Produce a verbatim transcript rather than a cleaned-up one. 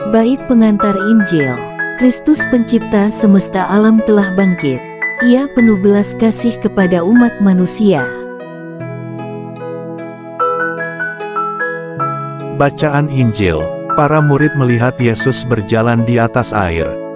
Bait pengantar Injil. Kristus pencipta semesta alam telah bangkit. Ia penuh belas kasih kepada umat manusia. Bacaan Injil. Para murid melihat Yesus berjalan di atas air.